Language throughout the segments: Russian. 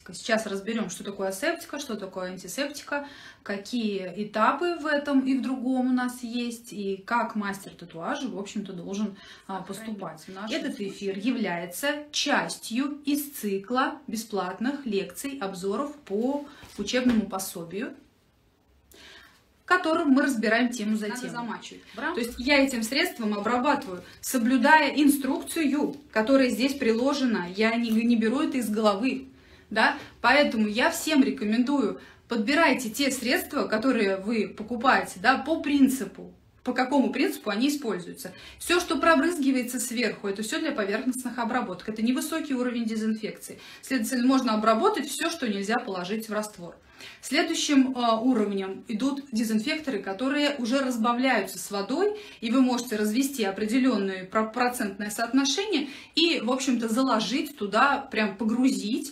антисептика. Сейчас разберем, что такое асептика, что такое антисептика, какие этапы в этом и в другом у нас есть, и как мастер татуажа, в общем-то, должен поступать. Этот эфир является частью из цикла бесплатных лекций, обзоров по учебному пособию, в котором мы разбираем тему за темой. То есть я этим средством обрабатываю, соблюдая инструкцию, которая здесь приложена. Я не беру это из головы. Да? Поэтому я всем рекомендую, подбирайте те средства, которые вы покупаете, да, по принципу. По какому принципу они используются. Все, что пробрызгивается сверху, это все для поверхностных обработок. Это невысокий уровень дезинфекции. Следовательно, можно обработать все, что нельзя положить в раствор. Следующим уровнем идут дезинфекторы, которые уже разбавляются с водой, и вы можете развести определенное процентное соотношение и, в общем-то, заложить туда, прям погрузить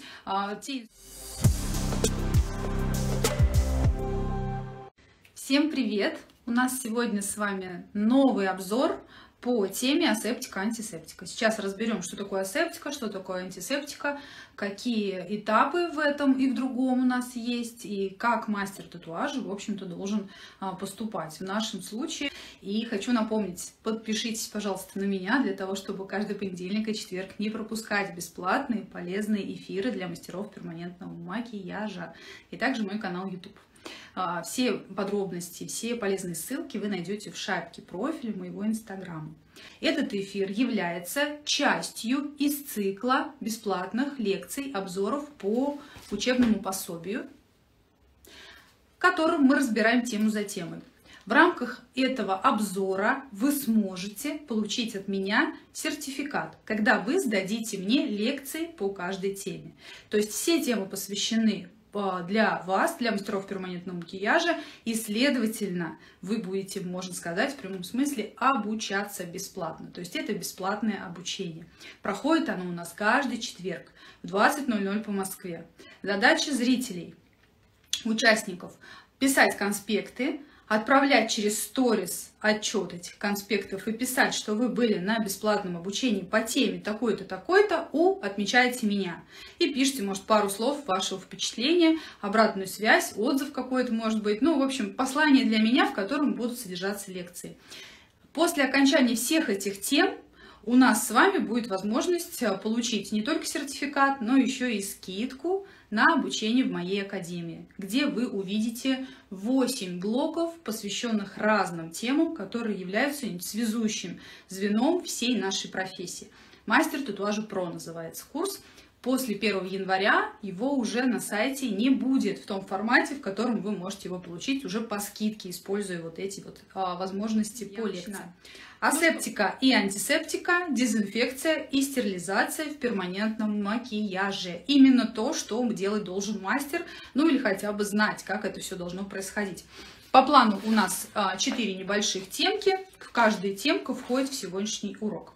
Всем привет! У нас сегодня с вами новый обзор по теме асептика-антисептика. Сейчас разберем, что такое асептика, что такое антисептика, какие этапы в этом и в другом у нас есть, и как мастер татуажа, в общем-то, должен поступать в нашем случае. И хочу напомнить, подпишитесь, пожалуйста, на меня, для того, чтобы каждый понедельник и четверг не пропускать бесплатные полезные эфиры для мастеров перманентного макияжа, и также мой канал YouTube. Все подробности, все полезные ссылки вы найдете в шапке профиля моего инстаграма. Этот эфир является частью из цикла бесплатных лекций, обзоров по учебному пособию, в котором мы разбираем тему за темой. В рамках этого обзора вы сможете получить от меня сертификат, когда вы сдадите мне лекции по каждой теме. То есть все темы посвящены для вас, для мастеров перманентного макияжа, и, следовательно, вы будете, можно сказать, в прямом смысле обучаться бесплатно. То есть это бесплатное обучение. Проходит оно у нас каждый четверг в 20:00 по Москве. Задача зрителей, участников: писать конспекты, отправлять через сторис отчет этих конспектов и писать, что вы были на бесплатном обучении по теме такой-то, такой-то, отмечайте меня. И пишите, может, пару слов вашего впечатления, обратную связь, отзыв какой-то, может быть. Ну, в общем, послание для меня, в котором будут содержаться лекции. После окончания всех этих тем у нас с вами будет возможность получить не только сертификат, но еще и скидку на обучение в моей академии, где вы увидите 8 блоков, посвященных разным темам, которые являются связующим звеном всей нашей профессии. Мастер татуажа ПРО называется курс. После 1 января его уже на сайте не будет в том формате, в котором вы можете его получить уже по скидке, используя вот эти вот возможности по лекциям. Асептика и антисептика, дезинфекция и стерилизация в перманентном макияже. Именно то, что делать должен мастер, ну или хотя бы знать, как это все должно происходить. По плану у нас 4 небольших темки, в каждая темка входит в сегодняшний урок.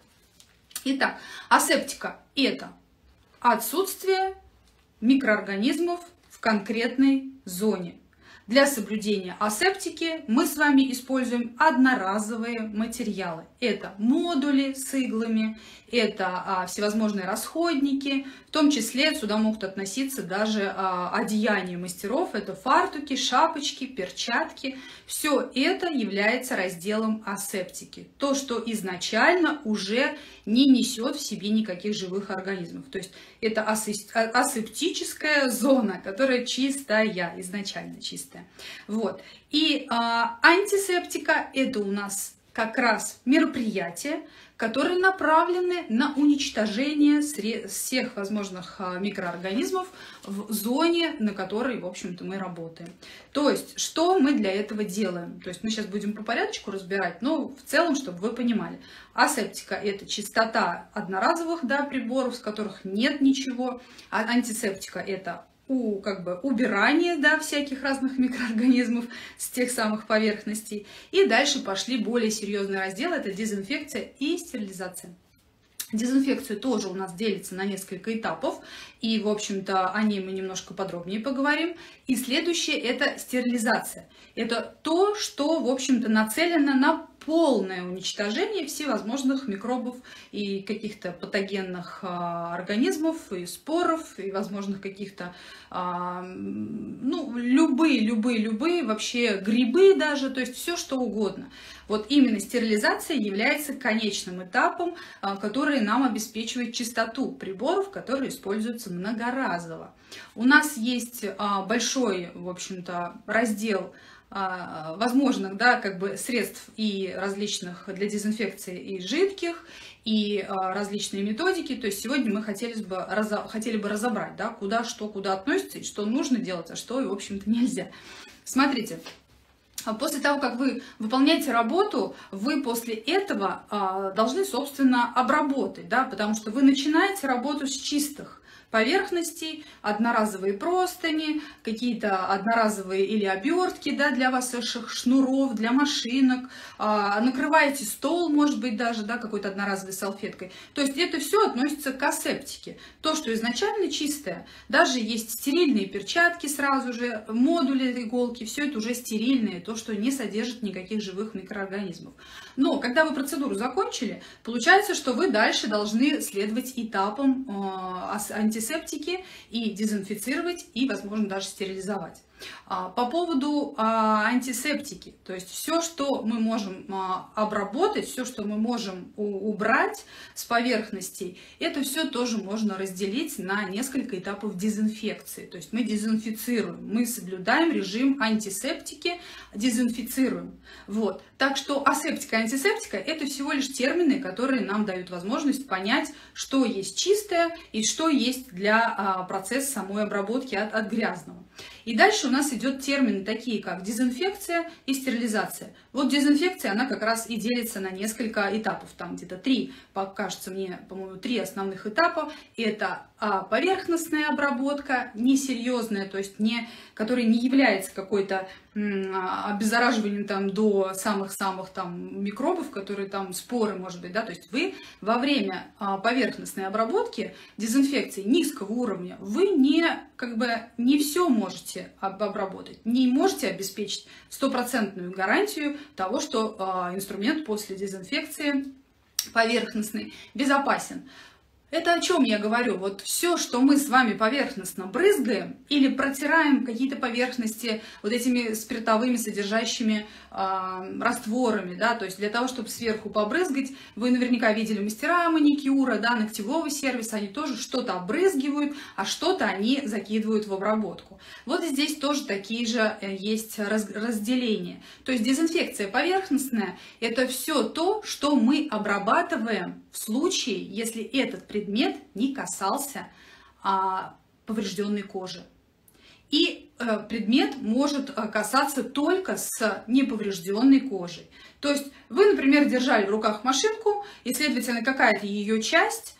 Итак, асептика – это отсутствие микроорганизмов в конкретной зоне. Для соблюдения асептики мы с вами используем одноразовые материалы. Это модули с иглами, это всевозможные расходники, в том числе сюда могут относиться даже одеяния мастеров, это фартуки, шапочки, перчатки. Все это является разделом асептики. То, что изначально уже не несет в себе никаких живых организмов. То есть это асептическая зона, которая чистая, изначально чистая. Вот. И антисептика – это у нас как раз мероприятия, которые направлены на уничтожение всех возможных микроорганизмов в зоне, на которой, в общем-то, мы работаем. То есть, что мы для этого делаем? То есть, мы сейчас будем по порядочку разбирать, но в целом, чтобы вы понимали. Асептика – это чистота одноразовых приборов, с которых нет ничего. А антисептика – это убирание всяких разных микроорганизмов с тех самых поверхностей. И дальше пошли более серьезные разделы, это дезинфекция и стерилизация. Дезинфекцию тоже у нас делится на несколько этапов, и, в общем-то, о ней мы немножко подробнее поговорим. И следующее – это стерилизация. Это то, что, в общем-то, нацелено на полное уничтожение всевозможных микробов и каких-то патогенных организмов, и споров, и возможных каких-то, ну, любые, вообще грибы даже, то есть все что угодно. Вот именно стерилизация является конечным этапом, который нам обеспечивает чистоту приборов, которые используются многоразово. У нас есть большой, в общем-то, раздел возможных, да, как бы средств и различных для дезинфекции и жидких, и различные методики. То есть сегодня мы хотели бы разобрать, да, куда относится, и что нужно делать, а что, в общем-то, нельзя. Смотрите. После того, как вы выполняете работу, вы после этого должны, собственно, обработать, да, потому что вы начинаете работу с чистых поверхностей, одноразовые простыни, какие-то одноразовые или обертки, да, для ваших шнуров, для машинок, накрываете стол, может быть, даже, да, какой-то одноразовой салфеткой. То есть это все относится к асептике. То, что изначально чистое, даже есть стерильные перчатки сразу же, модули иголки, все это уже стерильное, то, что не содержит никаких живых микроорганизмов. Но когда вы процедуру закончили, получается, что вы дальше должны следовать этапам антисептики и дезинфицировать, и, возможно, даже стерилизовать. По поводу антисептики, то есть все, что мы можем обработать, все, что мы можем убрать с поверхностей, это все тоже можно разделить на несколько этапов дезинфекции. То есть мы дезинфицируем, мы соблюдаем режим антисептики, дезинфицируем. Вот. Так что асептика и антисептика — это всего лишь термины, которые нам дают возможность понять, что есть чистое и что есть для процесса самой обработки от грязного. И дальше у нас идет термины такие, как дезинфекция и стерилизация. Вот дезинфекция, она как раз и делится на несколько этапов. Там где-то три, кажется мне, по-моему, 3 основных этапа. Это поверхностная обработка, несерьезная, то есть которая не является какой-то обеззараживанием там до самых-самых там микробов, которые там споры, может быть, да, то есть вы во время поверхностной обработки, дезинфекции низкого уровня, вы не все можете обработать, не можете обеспечить стопроцентную гарантию того, что инструмент после дезинфекции поверхностный безопасен. Это о чем я говорю? Вот все, что мы с вами поверхностно брызгаем или протираем какие-то поверхности вот этими спиртовыми содержащими растворами, да, то есть для того, чтобы сверху побрызгать, вы наверняка видели мастера маникюра, да, ногтевого сервиса, они тоже что-то обрызгивают, а что-то они закидывают в обработку. Вот здесь тоже такие же есть разделения. То есть дезинфекция поверхностная – это все то, что мы обрабатываем в случае, если этот предмет не касался поврежденной кожи. И предмет может касаться только с неповрежденной кожей. То есть вы, например, держали в руках машинку, и, следовательно, какая-то ее часть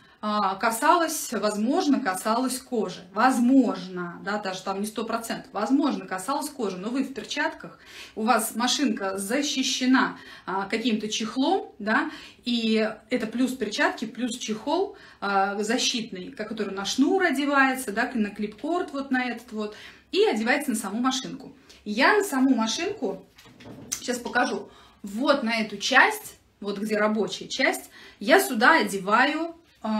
возможно, касалась кожи. Возможно, да, даже там не 100%, возможно, касалась кожи, но вы в перчатках, у вас машинка защищена каким-то чехлом, да, и это плюс перчатки, плюс чехол защитный, который на шнур одевается, да, на клипкорд вот на этот вот, и одевается на саму машинку. Я на саму машинку, сейчас покажу, вот на эту часть, вот где рабочая часть, я сюда одеваю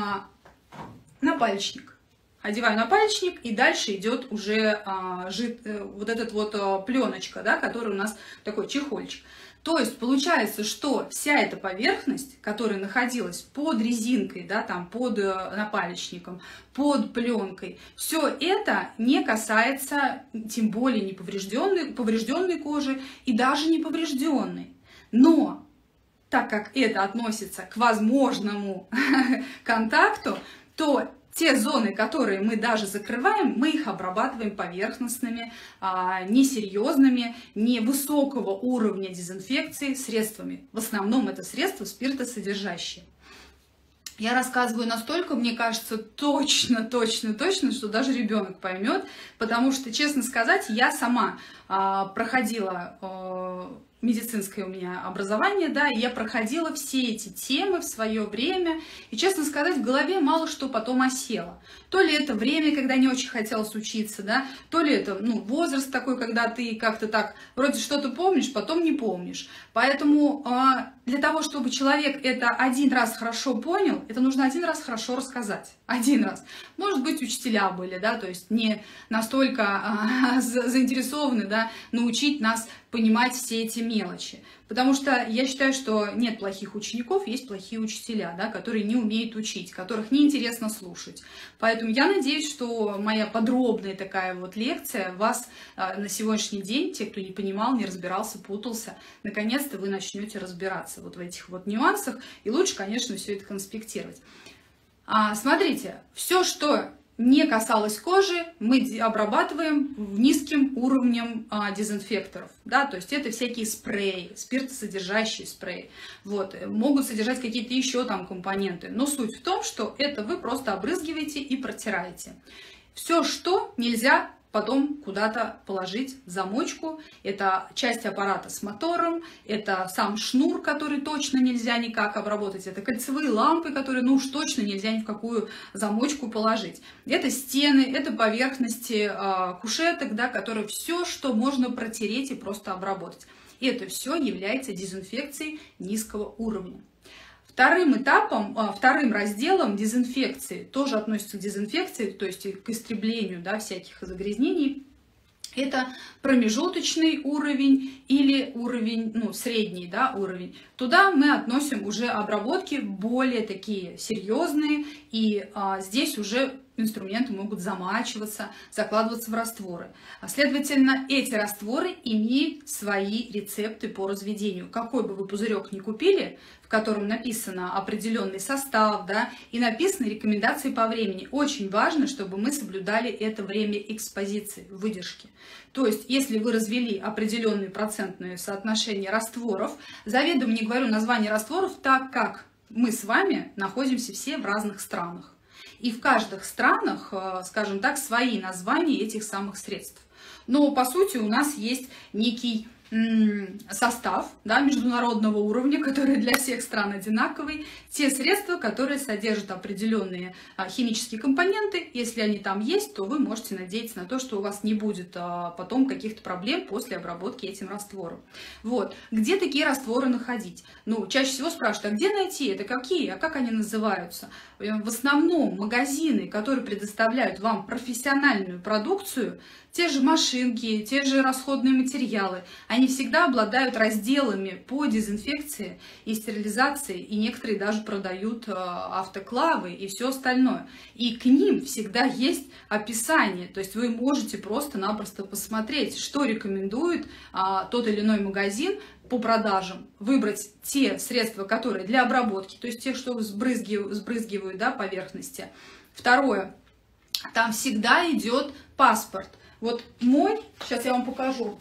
напальчник. Одеваю напальчник, и дальше идет уже вот этот вот пленочка, да, который у нас такой чехольчик. То есть получается, что вся эта поверхность, которая находилась под резинкой, да, там под напальчником, под пленкой, все это не касается, тем более не поврежденной кожи и даже не поврежденной. Но так как это относится к возможному контакту, то те зоны, которые мы даже закрываем, мы их обрабатываем поверхностными, несерьезными, невысокого уровня дезинфекции средствами. В основном это средства спиртосодержащие. Я рассказываю настолько, мне кажется, точно, что даже ребенок поймет, потому что, честно сказать, я сама проходила медицинское у меня образование, да, и я проходила все эти темы в свое время, и, честно сказать, в голове мало что потом осело. То ли это время, когда не очень хотелось учиться, да, то ли это, возраст такой, когда ты как-то так, вроде что-то помнишь, потом не помнишь. Поэтому для того, чтобы человек это один раз хорошо понял, это нужно один раз хорошо рассказать. Один раз. Может быть, учителя были, да, то есть не настолько заинтересованы, да, научить нас понимать все эти мелочи. Потому что я считаю, что нет плохих учеников, есть плохие учителя, да, которые не умеют учить, которых неинтересно слушать. Поэтому я надеюсь, что моя подробная такая вот лекция вас на сегодняшний день, те, кто не понимал, не разбирался, путался, наконец-то вы начнете разбираться вот в этих вот нюансах. И лучше, конечно, все это конспектировать. Смотрите, все, что не касалось кожи, мы обрабатываем низким уровнем дезинфекторов, да, то есть это всякие спреи, спиртосодержащие спреи, вот, могут содержать какие-то еще там компоненты, но суть в том, что это вы просто обрызгиваете и протираете. Все, что нельзя потом куда-то положить в замочку. Это часть аппарата с мотором, это сам шнур, который точно нельзя никак обработать, это кольцевые лампы, которые уж точно нельзя ни в какую замочку положить. Это стены, это поверхности кушеток, да, которые все, что можно протереть и просто обработать. И это все является дезинфекцией низкого уровня. Вторым этапом, вторым разделом дезинфекции, тоже относится к дезинфекции, то есть к истреблению, да, всяких загрязнений, это промежуточный уровень или уровень, средний, да, уровень. Туда мы относим уже обработки более такие серьезные, и здесь уже инструменты могут замачиваться, закладываться в растворы. Следовательно, эти растворы имеют свои рецепты по разведению. Какой бы вы пузырек ни купили, в котором написано определенный состав, да, и написаны рекомендации по времени. Очень важно, чтобы мы соблюдали это время экспозиции, выдержки. То есть, если вы развели определенные процентные соотношения растворов, заведомо не говорю название растворов, так как мы с вами находимся все в разных странах. И в каждых странах, скажем так, свои названия этих самых средств. Но по сути у нас есть некий состав, да, международного уровня, который для всех стран одинаковый. Те средства, которые содержат определенные химические компоненты, если они там есть, то вы можете надеяться на то, что у вас не будет потом каких-то проблем после обработки этим раствором. Вот. Где такие растворы находить? Чаще всего спрашивают, а где найти? Это какие? А как они называются? В основном магазины, которые предоставляют вам профессиональную продукцию, те же машинки, те же расходные материалы, они всегда обладают разделами по дезинфекции и стерилизации, и некоторые даже продают автоклавы и все остальное. И к ним всегда есть описание, то есть вы можете просто-напросто посмотреть, что рекомендует тот или иной магазин по продажам, выбрать те средства, которые для обработки, то есть те, что сбрызгивают, да, поверхности. Второе, там всегда идет паспорт. Вот мой, сейчас я вам покажу.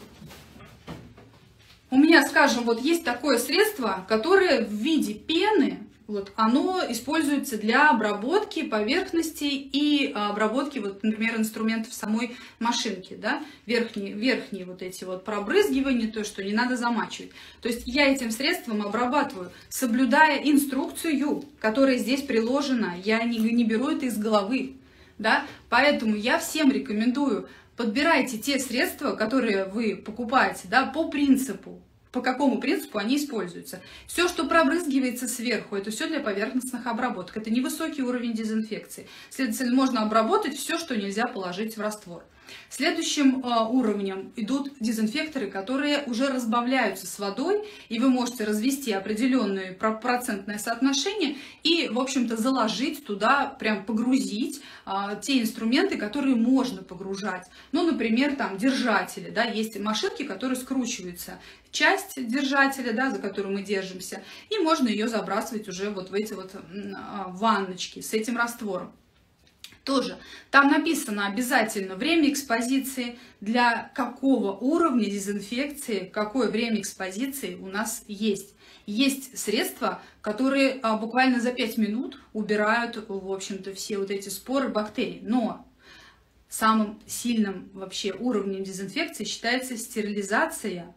У меня, скажем, вот есть такое средство, которое в виде пены, вот, оно используется для обработки поверхностей и обработки, вот, например, инструментов самой машинки, да, верхние вот эти вот пробрызгивания, то, что не надо замачивать. То есть я этим средством обрабатываю, соблюдая инструкцию, которая здесь приложена, я не беру это из головы, да, поэтому я всем рекомендую: подбирайте те средства, которые вы покупаете, да, по какому принципу они используются. Все, что пробрызгивается сверху, это все для поверхностных обработок. Это невысокий уровень дезинфекции. Следовательно, можно обработать все, что нельзя положить в раствор. Следующим уровнем идут дезинфекторы, которые уже разбавляются с водой, и вы можете развести определенное процентное соотношение и, в общем-то, заложить туда, прям погрузить те инструменты, которые можно погружать. Например, там держатели, да, есть машинки, которые скручиваются. Часть держателя, да, за которую мы держимся, и можно ее забрасывать уже вот в эти вот ванночки с этим раствором. Тоже там написано обязательно время экспозиции, для какого уровня дезинфекции, какое время экспозиции у нас есть. Есть средства, которые буквально за 5 минут убирают, в общем-то, все вот эти споры, бактерии. Но самым сильным вообще уровнем дезинфекции считается стерилизация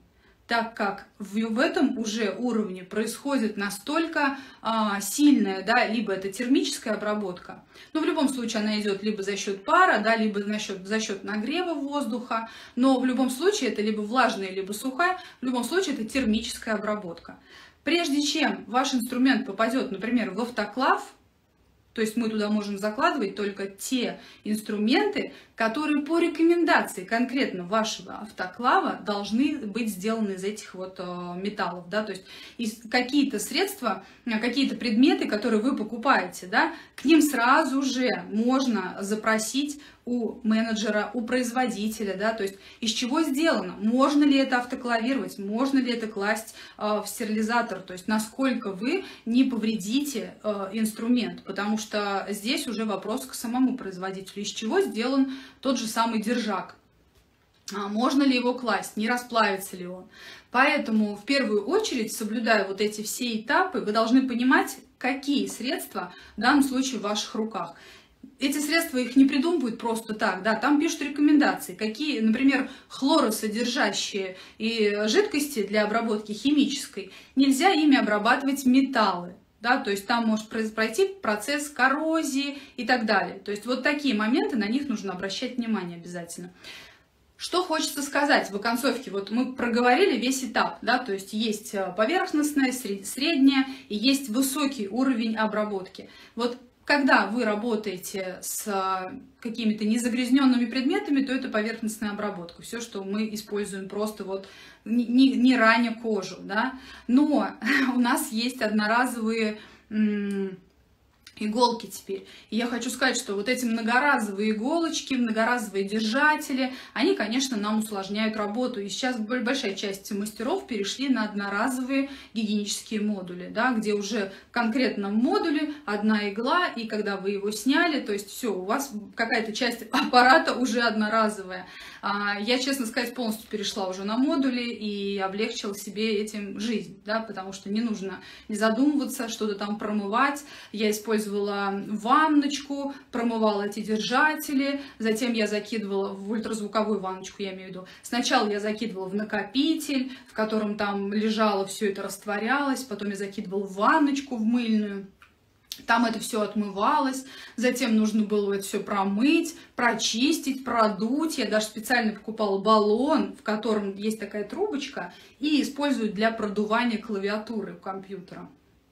так как в этом уже уровне происходит настолько сильная, да, либо это термическая обработка, но в любом случае она идет либо за счет пара, да, либо за счет нагрева воздуха, но в любом случае это либо влажная, либо сухая, в любом случае это термическая обработка. Прежде чем ваш инструмент попадет, например, в автоклав, то есть мы туда можем закладывать только те инструменты, которые по рекомендации конкретно вашего автоклава должны быть сделаны из этих вот металлов, да, то есть какие-то средства, какие-то предметы, которые вы покупаете, да, к ним сразу же можно запросить у менеджера, у производителя, да, то есть из чего сделано, можно ли это автоклавировать, можно ли это класть в стерилизатор, то есть насколько вы не повредите инструмент, потому что здесь уже вопрос к самому производителю, из чего сделан тот же самый держак, можно ли его класть, не расплавится ли он. Поэтому в первую очередь, соблюдая вот эти все этапы, вы должны понимать, какие средства в данном случае в ваших руках. Эти средства их не придумывают просто так, да, там пишут рекомендации, какие, например, хлоросодержащие и жидкости для обработки химической, нельзя ими обрабатывать металлы, да, то есть там может пройти процесс коррозии и так далее. То есть вот такие моменты, на них нужно обращать внимание обязательно. Что хочется сказать в оконцовке, вот мы проговорили весь этап, да, то есть есть поверхностная, средняя и есть высокий уровень обработки. Вот когда вы работаете с какими-то незагрязненными предметами, то это поверхностная обработка. Все, что мы используем просто вот не раня кожу, да. Но у нас есть одноразовые иголки теперь. И я хочу сказать, что вот эти многоразовые иголочки, многоразовые держатели, они, конечно, нам усложняют работу. И сейчас большая часть мастеров перешли на одноразовые гигиенические модули, да, где уже в конкретном модуле одна игла, и когда вы его сняли, то есть все, у вас какая-то часть аппарата уже одноразовая. Я, честно сказать, полностью перешла уже на модули и облегчила себе этим жизнь, да, потому что не нужно не задумываться, что-то там промывать. Я использовала ванночку, промывала эти держатели, затем я закидывала в ультразвуковую ванночку, я имею в виду. Сначала я закидывала в накопитель, в котором там лежало, все это растворялось, потом я закидывала в ванночку, в мыльную. Там это все отмывалось, затем нужно было это все промыть, прочистить, продуть. Я даже специально покупала баллон, в котором есть такая трубочка, и используют для продувания клавиатуры компьютера.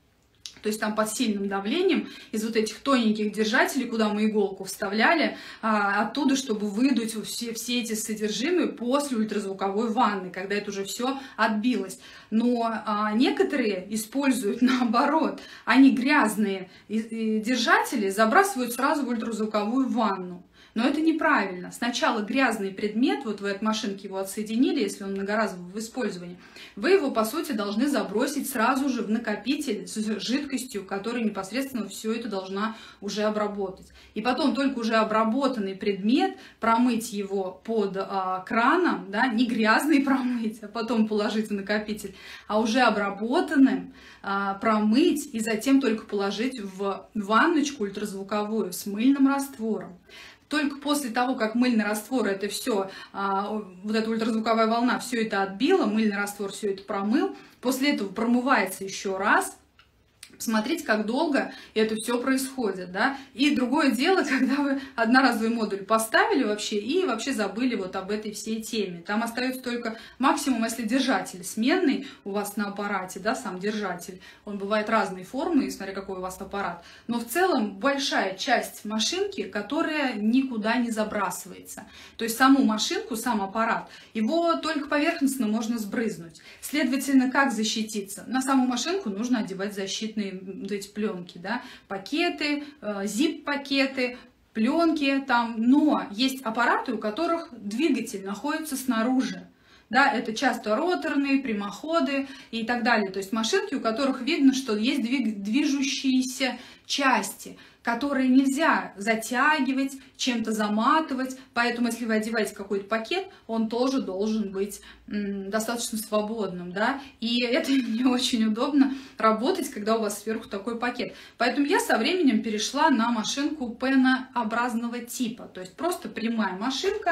То есть там под сильным давлением из вот этих тоненьких держателей, куда мы иголку вставляли, оттуда, чтобы выдуть все эти содержимые после ультразвуковой ванны, когда это уже все отбилось. Но некоторые используют наоборот, они грязные держатели забрасывают сразу в ультразвуковую ванну. Но это неправильно. Сначала грязный предмет, вот вы от машинки его отсоединили, если он многоразовый в использовании, вы его, по сути, должны забросить сразу же в накопитель с жидкостью, которая непосредственно все это должна уже обработать. И потом только уже обработанный предмет, промыть его под краном, да, не грязный промыть, а потом положить в накопитель, а уже обработанным промыть и затем только положить в ванночку ультразвуковую с мыльным раствором. Только после того, как мыльный раствор это все, вот эта ультразвуковая волна все это отбила, мыльный раствор все это промыл, после этого промывается еще раз. Смотрите, как долго это все происходит, да. И другое дело, когда вы одноразовый модуль поставили вообще и вообще забыли вот об этой всей теме. Там остается только максимум, если держатель сменный у вас на аппарате, да, сам держатель. Он бывает разной формы, смотря какой у вас аппарат. Но в целом большая часть машинки, которая никуда не забрасывается. То есть саму машинку, сам аппарат, его только поверхностно можно сбрызнуть. Следовательно, как защититься? На саму машинку нужно одевать защитные вот эти пленки, да, пакеты, zip-пакеты, пленки там, но есть аппараты, у которых двигатель находится снаружи. Да, это часто роторные, прямоходы и так далее. То есть машинки, у которых видно, что есть движущиеся части, которые нельзя затягивать, чем-то заматывать. Поэтому, если вы одеваете какой-то пакет, он тоже должен быть достаточно свободным. Да? И это не очень удобно работать, когда у вас сверху такой пакет. Поэтому я со временем перешла на машинку пенообразного типа. То есть просто прямая машинка,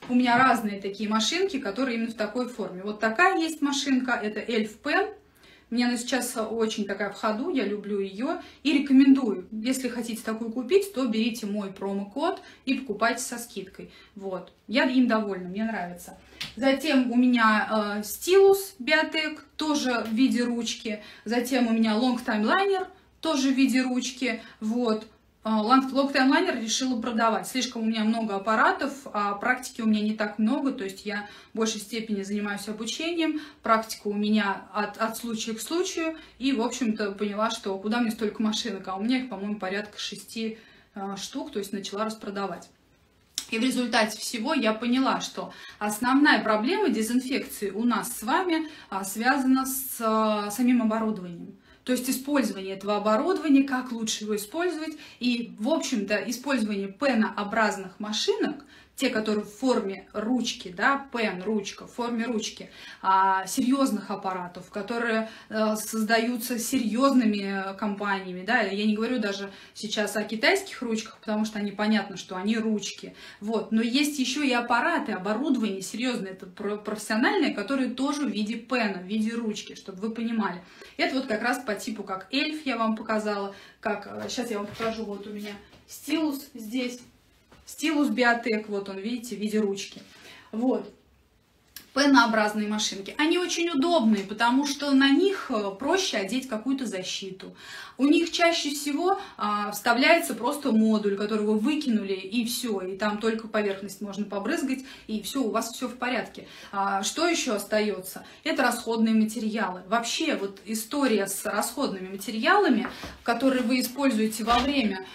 у меня разные такие машинки, которые именно в такой форме. Вот такая есть машинка, это Elf Pen. Мне она сейчас очень такая в ходу, я люблю ее и рекомендую. Если хотите такую купить, то берите мой промокод и покупайте со скидкой. Вот, я им довольна, мне нравится. Затем у меня стилус Biotech, тоже в виде ручки. Затем у меня Longtime Liner, тоже в виде ручки. Вот. Longtime Liner решила продавать. Слишком у меня много аппаратов, а практики у меня не так много. То есть я в большей степени занимаюсь обучением. Практика у меня от случая к случаю. И, в общем-то, поняла, что куда мне столько машинок. А у меня их, по-моему, порядка 6 штук. То есть начала распродавать. И в результате всего я поняла, что основная проблема дезинфекции у нас с вами связана с самим оборудованием. То есть использование этого оборудования, как лучше его использовать. И, в общем-то, использование пенообразных машинок, те, которые в форме ручки, да, пен, ручка, в форме ручки, серьезных аппаратов, которые создаются серьезными компаниями, да, я не говорю даже сейчас о китайских ручках, потому что они понятно, что они ручки, вот, но есть еще и аппараты, оборудование серьезное, это профессиональное, которые тоже в виде пена, в виде ручки, чтобы вы понимали. Это вот как раз по типу, как Elf я вам показала, как, сейчас я вам покажу, вот у меня стилус здесь, стилус Biotech, вот он, видите, в виде ручки. Вот. Пенообразные машинки. Они очень удобные, потому что на них проще одеть какую-то защиту. У них чаще всего вставляется просто модуль, который вы выкинули, и все. И там только поверхность можно побрызгать, и все, у вас все в порядке. Что еще остается? Это расходные материалы. Вообще, вот история с расходными материалами, которые вы используете во время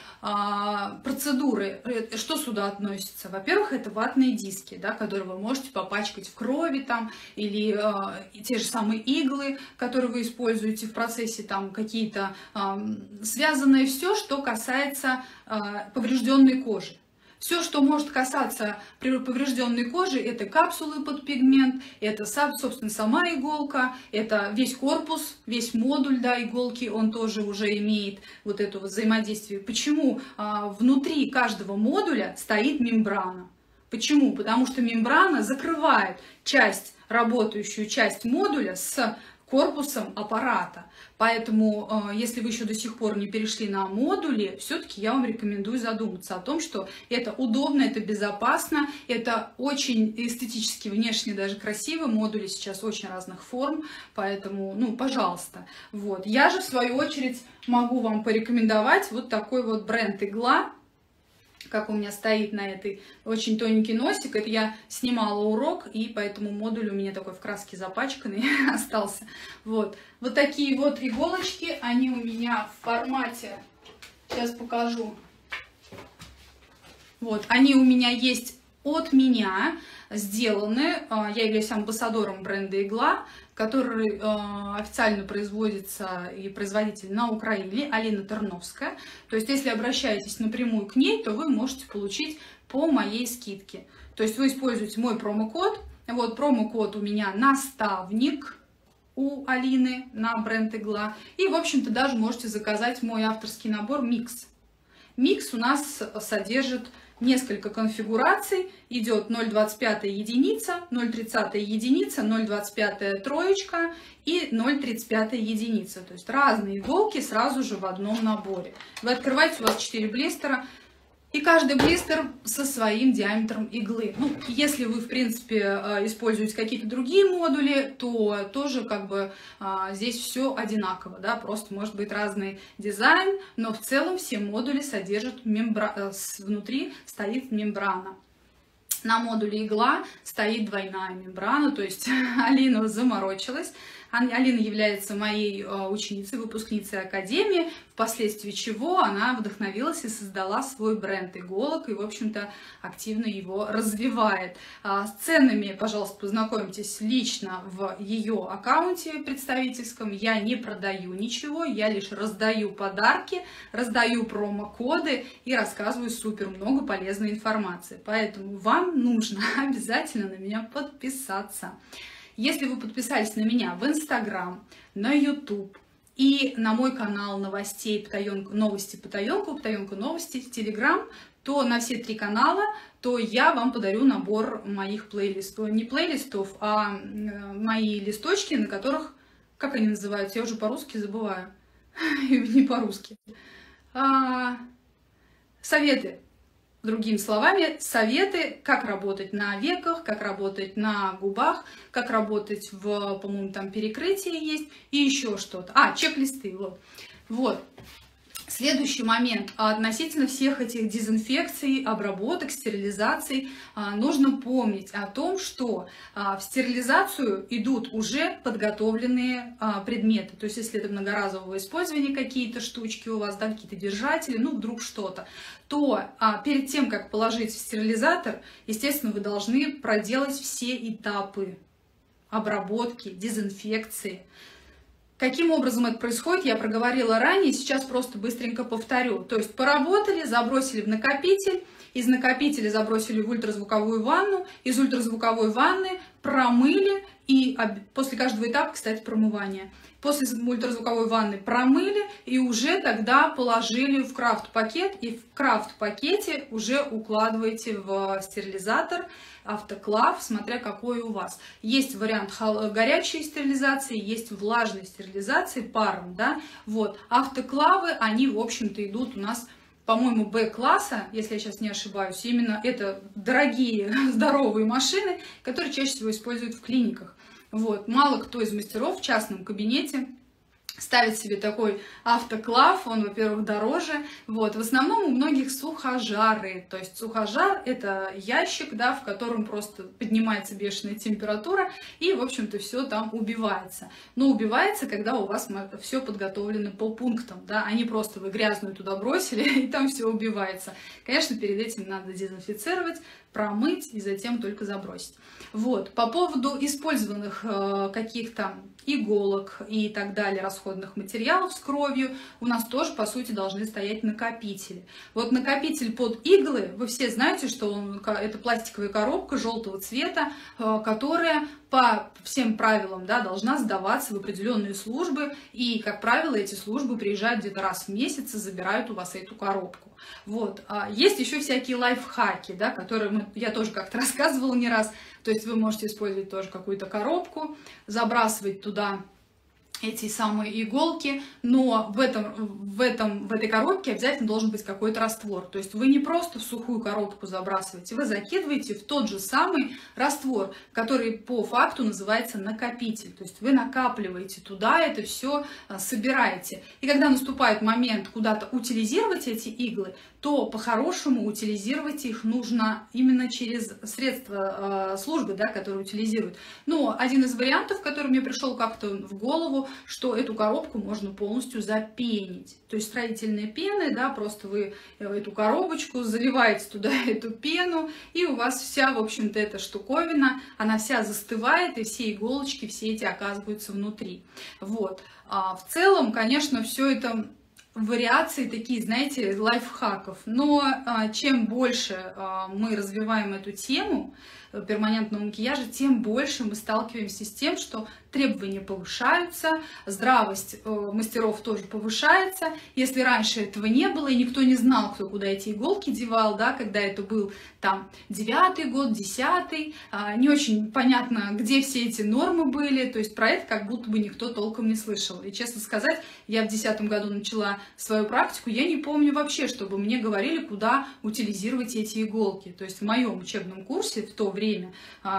процедуры, что сюда относится? Во-первых, это ватные диски, да, которые вы можете попачкать в крови там, или те же самые иглы, которые вы используете в процессе, там какие-то связанное все, что касается поврежденной кожи. Все, что может касаться поврежденной кожи, это капсулы под пигмент, это, собственно, сама иголка, это весь корпус, весь модуль, да, иголки, он тоже уже имеет вот это вот взаимодействие. Почему внутри каждого модуля стоит мембрана? Почему? Потому что мембрана закрывает работающую часть модуля с корпусом аппарата. Поэтому, если вы еще до сих пор не перешли на модули, все-таки я вам рекомендую задуматься о том, что это удобно, это безопасно, это очень эстетически, внешне даже красиво. Модули сейчас очень разных форм, поэтому, ну, пожалуйста. Вот. Я же, в свою очередь, могу вам порекомендовать вот такой вот бренд «Игла», как у меня стоит на этой очень тоненький носик. Это я снимала урок, и поэтому модуль у меня такой в краске запачканный остался. Вот. Вот такие вот иголочки, они у меня в формате, сейчас покажу. Вот, они у меня есть от меня, сделаны. Я являюсь амбассадором бренда «Игла», который официально производится и производитель на Украине, Алина Тарновская. То есть, если обращаетесь напрямую к ней, то вы можете получить по моей скидке. То есть, вы используете мой промокод. Вот промокод у меня наставник у Алины на бренд «Игла». И, в общем-то, даже можете заказать мой авторский набор «Микс». Микс у нас содержит несколько конфигураций. Идет 0,25 единица, 0,30 единица, 0,25 троечка и 0,35 единица. То есть разные иголки сразу же в одном наборе. Вы открываете, у вас 4 блистера. И каждый блистер со своим диаметром иглы. Ну, если вы, в принципе, используете какие-то другие модули, то тоже как бы здесь все одинаково, да, просто может быть разный дизайн, но в целом все модули содержат внутри стоит мембрана. На модуле «Игла» стоит двойная мембрана, то есть Алина заморочилась. Алина является моей ученицей, выпускницей академии, впоследствии чего она вдохновилась и создала свой бренд иголок и, в общем-то, активно его развивает. С ценами, пожалуйста, познакомьтесь лично в ее аккаунте представительском. Я не продаю ничего, я лишь раздаю подарки, раздаю промокоды и рассказываю супер много полезной информации. Поэтому вам нужно обязательно на меня подписаться. Если вы подписались на меня в Инстаграм, на YouTube и на мой канал новостей новости Потаенку новости в Телеграм, то на все 3 канала, то я вам подарю набор моих плейлистов. Не плейлистов, а мои листочки, на которых, как они называются, я уже по-русски забываю, не по-русски. Советы. Другими словами, советы, как работать на веках, как работать на губах, как работать в, по-моему, там перекрытии есть и еще что-то. Чек-листы, вот. Вот. Следующий момент. Относительно всех этих дезинфекций, обработок, стерилизаций, нужно помнить о том, что в стерилизацию идут уже подготовленные предметы. То есть, если это многоразового использования какие-то штучки у вас, да, какие-то держатели, ну, вдруг что-то, то перед тем, как положить в стерилизатор, естественно, вы должны проделать все этапы обработки, дезинфекции. Каким образом это происходит, я проговорила ранее, сейчас просто быстренько повторю. То есть поработали, забросили в накопитель, из накопителя забросили в ультразвуковую ванну, из ультразвуковой ванны промыли, и после каждого этапа, кстати, промывания. После ультразвуковой ванны промыли и уже тогда положили в крафт-пакет, и в крафт-пакете уже укладываете в стерилизатор, автоклав, смотря какой у вас. Есть вариант горячей стерилизации, есть влажной стерилизации паром, да, вот. Автоклавы, они, в общем-то, идут у нас, по-моему, Б-класса, если я сейчас не ошибаюсь. Именно это дорогие, здоровые машины, которые чаще всего используют в клиниках. Вот. Мало кто из мастеров в частном кабинете ставит себе такой автоклав, он, во-первых, дороже. Вот. В основном у многих сухожары. То есть сухожар — это ящик, да, в котором просто поднимается бешеная температура, и, в общем-то, все там убивается. Но убивается, когда у вас все подготовлено по пунктам, да, а не просто вы грязную туда бросили, и там все убивается. Конечно, перед этим надо дезинфицировать, промыть и затем только забросить. Вот. По поводу использованных каких-то иголок и так далее, расходных материалов с кровью, у нас тоже, по сути, должны стоять накопители. Вот накопитель под иглы, вы все знаете, что это пластиковая коробка желтого цвета, которая по всем правилам, да, должна сдаваться в определенные службы, и, как правило, эти службы приезжают где-то раз в месяц и забирают у вас эту коробку. Вот. Есть еще всякие лайфхаки, да, которые я тоже как-то рассказывала не раз. То есть вы можете использовать тоже какую-то коробку, забрасывать туда эти самые иголки, но в этой коробке обязательно должен быть какой-то раствор. То есть вы не просто в сухую коробку забрасываете, вы закидываете в тот же самый раствор, который по факту называется накопитель. То есть вы накапливаете туда, это все собираете. И когда наступает момент куда-то утилизировать эти иглы, то по-хорошему утилизировать их нужно именно через средства службы, да, которые утилизируют. Но один из вариантов, который мне пришел как-то в голову, что эту коробку можно полностью запенить. То есть строительные пены, да, просто вы эту коробочку заливаете туда эту пену, и у вас вся, в общем-то, эта штуковина, она вся застывает, и все иголочки, все эти оказываются внутри. Вот. В целом, конечно, все это вариации такие, знаете, лайфхаков. Но чем больше мы развиваем эту тему перманентного макияжа, тем больше мы сталкиваемся с тем, что требования повышаются, здравость мастеров тоже повышается. Если раньше этого не было, и никто не знал, кто куда эти иголки девал, да, когда это был там 9-й год, 10-й, не очень понятно, где все эти нормы были, то есть про это как будто бы никто толком не слышал. И, честно сказать, я в 10-м году начала свою практику, я не помню вообще, чтобы мне говорили, куда утилизировать эти иголки. То есть в моем учебном курсе в то время,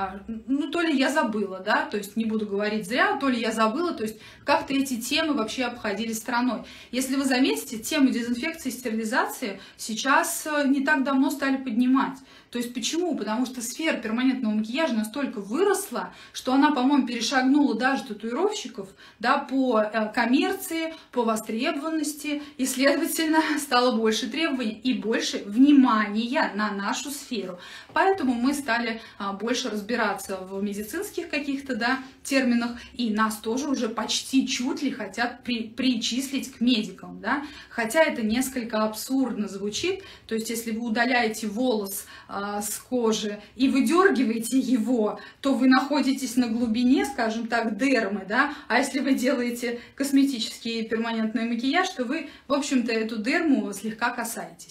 ну, то ли я забыла, да, то есть не буду говорить зря, то ли я забыла, то есть как-то эти темы вообще обходили стороной. Если вы заметите, тему дезинфекции и стерилизации сейчас не так давно стали поднимать. То есть почему? Потому что сфера перманентного макияжа настолько выросла, что она, по-моему, перешагнула даже татуировщиков, да, по коммерции, по востребованности, и, следовательно, стало больше требований и больше внимания на нашу сферу. Поэтому мы стали больше разбираться в медицинских каких-то, да, терминах, и нас тоже уже почти чуть ли хотят причислить к медикам, да, хотя это несколько абсурдно звучит. То есть если вы удаляете волос с кожи и выдергиваете его, то вы находитесь на глубине, скажем так, дермы, да, а если вы делаете косметический перманентный макияж, то вы, в общем-то, эту дерму слегка касаетесь.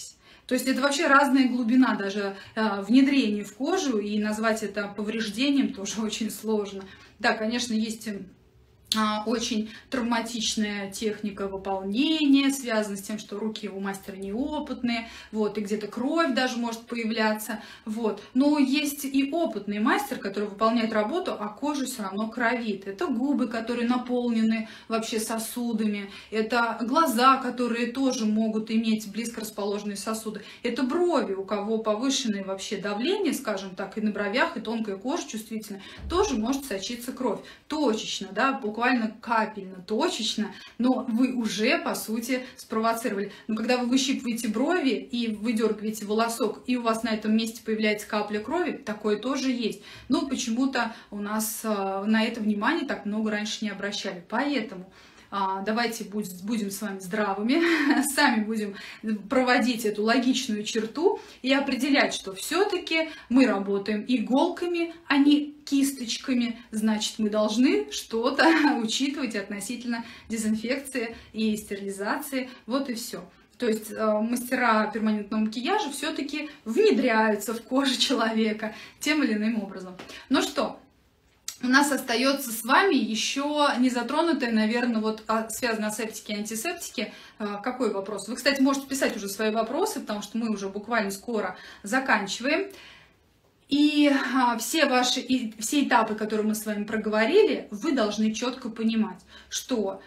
То есть это вообще разная глубина даже внедрения в кожу, и назвать это повреждением тоже очень сложно. Да, конечно, есть очень травматичная техника выполнения, связана с тем, что руки у мастера неопытные, вот, и где-то кровь даже может появляться, вот. Но есть и опытный мастер, который выполняет работу, а кожа все равно кровит. Это губы, которые наполнены вообще сосудами, это глаза, которые тоже могут иметь близко расположенные сосуды, это брови, у кого повышенное вообще давление, скажем так, и на бровях, и тонкая кожа чувствительная, тоже может сочиться кровь. Точечно, да, буквально капельно, точечно, но вы уже, по сути, спровоцировали. Но когда вы выщипываете брови и выдергиваете волосок, и у вас на этом месте появляется капля крови, такое тоже есть. Но почему-то у нас на это внимание так много раньше не обращали. Поэтому давайте будем с вами здравыми, сами будем проводить эту логичную черту и определять, что все-таки мы работаем иголками, а не кисточками, значит, мы должны что-то учитывать относительно дезинфекции и стерилизации, вот и все. То есть мастера перманентного макияжа все-таки внедряются в кожу человека тем или иным образом. Ну что? У нас остается с вами еще не затронутое, наверное, вот связано асептики и антисептики. Какой вопрос? Вы, кстати, можете писать уже свои вопросы, потому что мы уже буквально скоро заканчиваем. И все этапы, которые мы с вами проговорили, вы должны четко понимать, что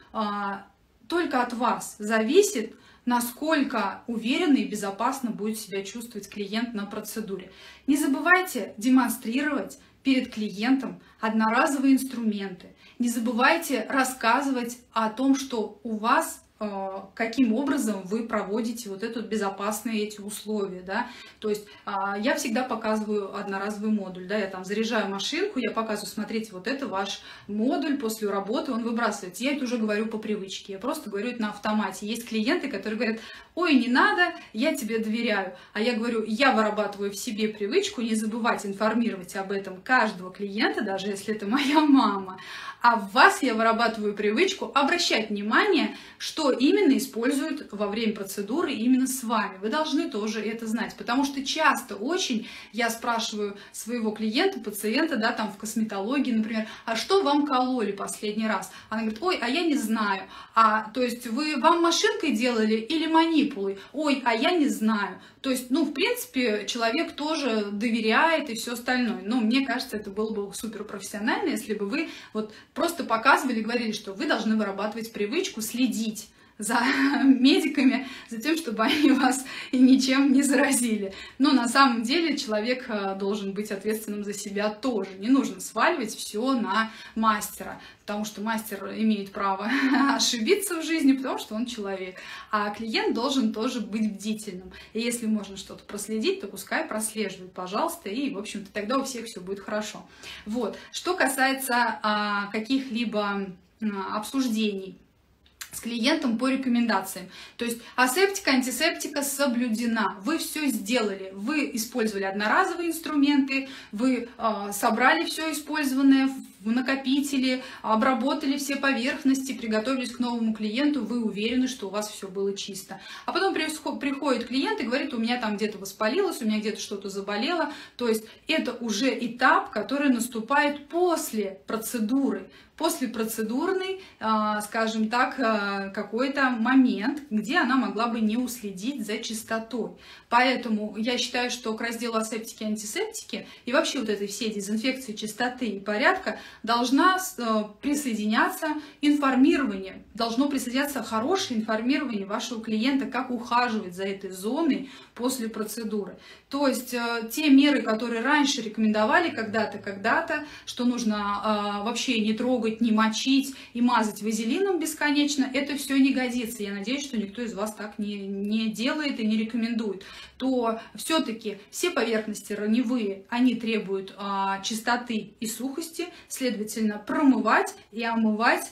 только от вас зависит, насколько уверенно и безопасно будет себя чувствовать клиент на процедуре. Не забывайте демонстрировать перед клиентом одноразовые инструменты. Не забывайте рассказывать о том, что у вас, каким образом вы проводите вот этот безопасные эти условия, да. То есть я всегда показываю одноразовый модуль, да, я там заряжаю машинку, я показываю, смотрите, вот это ваш модуль, после работы он выбрасывается. Я это уже говорю по привычке, я просто говорю это на автомате. Есть клиенты, которые говорят: ой, не надо, я тебе доверяю. А я говорю, я вырабатываю в себе привычку не забывать информировать об этом каждого клиента, даже если это моя мама. А в вас я вырабатываю привычку обращать внимание, что именно используют во время процедуры именно с вами. Вы должны тоже это знать, потому что часто очень я спрашиваю своего клиента, пациента, да, там в косметологии, например, а что вам кололи последний раз? Она говорит: ой, а я не знаю. То есть вам машинкой делали или манипулой? Ой, а я не знаю. То есть, в принципе, человек тоже доверяет и все остальное. Но мне кажется, это было бы супер профессионально, если бы вы вот просто показывали, говорили, что вы должны вырабатывать привычку следить за медиками, за тем, чтобы они вас ничем не заразили. Но на самом деле человек должен быть ответственным за себя тоже. Не нужно сваливать все на мастера, потому что мастер имеет право ошибиться в жизни, потому что он человек. А клиент должен тоже быть бдительным. И если можно что-то проследить, то пускай прослеживает, пожалуйста, и, в общем-то, тогда у всех все будет хорошо. Вот. Что касается каких-либо обсуждений с клиентом по рекомендациям. То есть асептика, антисептика соблюдена. Вы все сделали. Вы использовали одноразовые инструменты, вы собрали все использованное в накопители, обработали все поверхности, приготовились к новому клиенту, вы уверены, что у вас все было чисто. А потом приходит клиент и говорит: у меня там где-то воспалилось, у меня где-то что-то заболело. То есть это уже этап, который наступает после процедуры. Послепроцедурный, скажем так, какой-то момент, где она могла бы не уследить за чистотой. Поэтому я считаю, что к разделу асептики и антисептики и вообще вот этой всей дезинфекции, чистоты и порядка должна присоединяться информирование. Должно присоединяться хорошее информирование вашего клиента, как ухаживать за этой зоной после процедуры. То есть те меры, которые раньше рекомендовали когда-то, что нужно вообще не трогать, не мочить и мазать вазелином бесконечно, это все не годится. Я надеюсь, что никто из вас так не делает и не рекомендует. То все-таки все поверхности раневые, они требуют чистоты и сухости, следовательно, промывать и омывать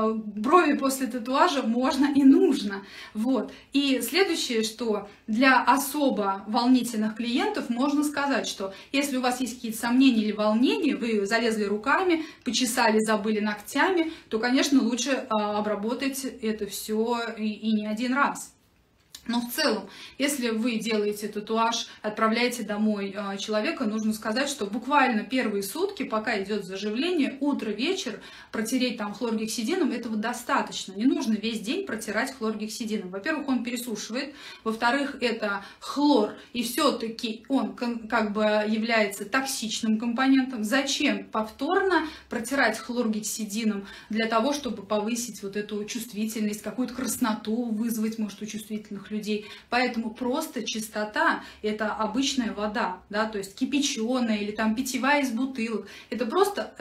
брови после татуажа можно и нужно. Вот. И следующее, что для особо волнительных клиентов можно сказать, что если у вас есть какие-то сомнения или волнения, вы залезли руками, почесали, забыли ногтями, то, конечно, лучше обработать это все и не один раз. Но в целом, если вы делаете татуаж, отправляете домой человека, нужно сказать, что буквально первые сутки, пока идет заживление, утро-вечер, протереть там хлоргексидином, этого достаточно. Не нужно весь день протирать хлоргексидином. Во-первых, он пересушивает, во-вторых, это хлор, и все-таки он как бы является токсичным компонентом. Зачем повторно протирать хлоргексидином? Для того, чтобы повысить вот эту чувствительность, какую-то красноту вызвать, может, у чувствительных людей. Поэтому просто чистота — это обычная вода, да, то есть кипяченая или там питьевая из бутылок. Это просто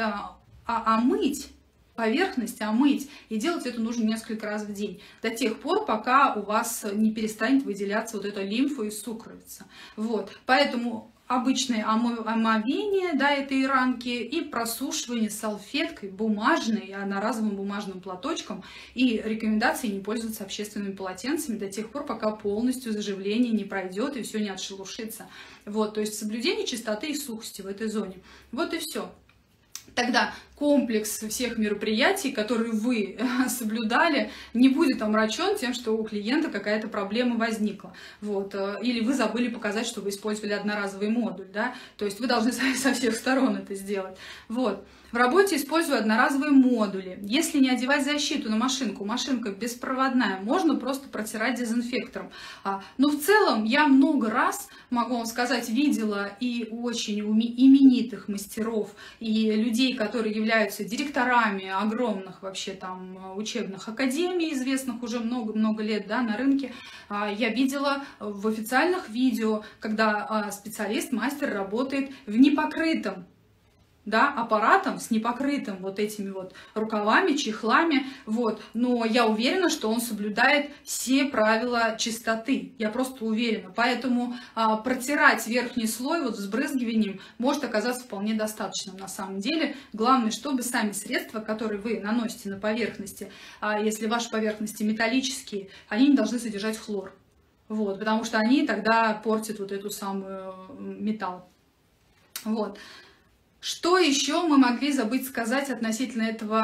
омыть поверхность, омыть, и делать это нужно несколько раз в день, до тех пор, пока у вас не перестанет выделяться вот эта лимфа и сукровица. Вот, поэтому обычное омовение, да, этой ранки и просушивание салфеткой бумажной, одноразовым бумажным платочком. И рекомендации не пользоваться общественными полотенцами до тех пор, пока полностью заживление не пройдет и все не отшелушится. Вот, то есть соблюдение чистоты и сухости в этой зоне. Вот и все. Тогда комплекс всех мероприятий, которые вы соблюдали, не будет омрачен тем, что у клиента какая-то проблема возникла. Вот. Или вы забыли показать, что вы использовали одноразовый модуль. Да? То есть вы должны со всех сторон это сделать. Вот. В работе использую одноразовые модули. Если не одевать защиту на машинку, машинка беспроводная, можно просто протирать дезинфектором. Но в целом я много раз, могу вам сказать, видела и очень именитых мастеров, и людей, которые являются директорами огромных вообще там учебных академий, известных уже много-много лет, да, на рынке. Я видела в официальных видео, когда специалист, мастер работает в непокрытом, да, аппаратом с непокрытым вот этими вот рукавами, чехлами, вот, но я уверена, что он соблюдает все правила чистоты, я просто уверена, поэтому протирать верхний слой вот взбрызгиванием может оказаться вполне достаточным на самом деле. Главное, чтобы сами средства, которые вы наносите на поверхности, если ваши поверхности металлические, они не должны содержать хлор, вот, потому что они тогда портят вот эту самую металл, вот. Что еще мы могли забыть сказать относительно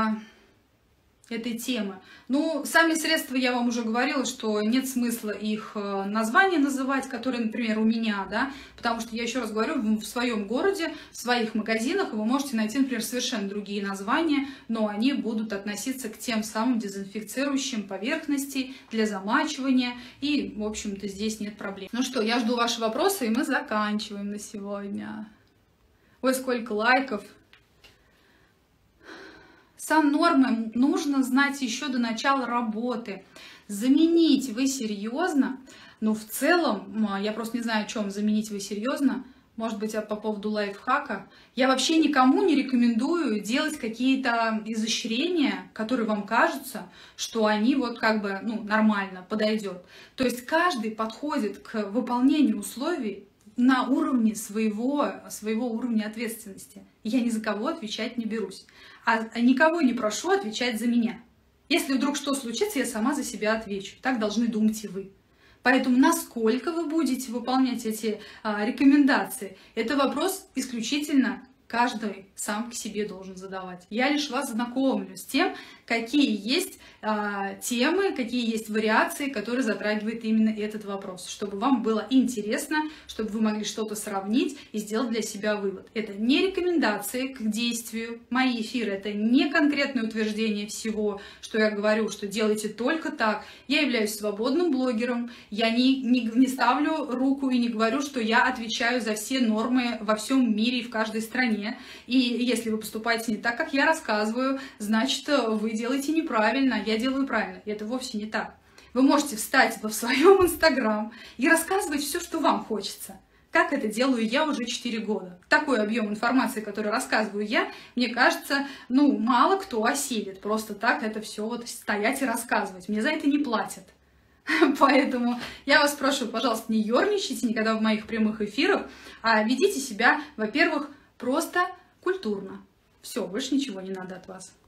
этой темы? Ну, сами средства, я вам уже говорила, что нет смысла их названия называть, которые, например, у меня, да, потому что, я еще раз говорю, в своем городе, в своих магазинах вы можете найти, например, совершенно другие названия, но они будут относиться к тем самым дезинфицирующим поверхностей для замачивания, и, в общем-то, здесь нет проблем. Ну что, я жду ваши вопросы, и мы заканчиваем на сегодня. Ой, сколько лайков. Сан-нормы нужно знать еще до начала работы. Заменить вы серьезно? Ну, в целом, я просто не знаю, о чем заменить вы серьезно. Может быть, по поводу лайфхака. Я вообще никому не рекомендую делать какие-то изощрения, которые вам кажутся, что они вот как бы, ну, нормально подойдет. То есть каждый подходит к выполнению условий на уровне своего уровня ответственности. Я ни за кого отвечать не берусь. А никого не прошу отвечать за меня. Если вдруг что случится, я сама за себя отвечу. Так должны думать и вы. Поэтому насколько вы будете выполнять эти рекомендации, это вопрос исключительно каждый сам к себе должен задавать. Я лишь вас знакомлю с тем, какие есть темы, какие есть вариации, которые затрагивают именно этот вопрос, чтобы вам было интересно, чтобы вы могли что-то сравнить и сделать для себя вывод. Это не рекомендации к действию. Мои эфиры — это не конкретное утверждение всего, что я говорю, что делайте только так. Я являюсь свободным блогером, я не ставлю руку и не говорю, что я отвечаю за все нормы во всем мире и в каждой стране. И если вы поступаете не так, как я рассказываю, значит, вы делаете неправильно, я делаю правильно. И это вовсе не так. Вы можете встать в своем Инстаграм и рассказывать все, что вам хочется. Как это делаю я уже 4 года. Такой объем информации, который рассказываю я, мне кажется, ну, мало кто осилит. Просто так это все вот стоять и рассказывать. Мне за это не платят. Поэтому я вас прошу, пожалуйста, не ерничайте никогда в моих прямых эфирах, а ведите себя, во-первых, просто культурно. Все, больше ничего не надо от вас.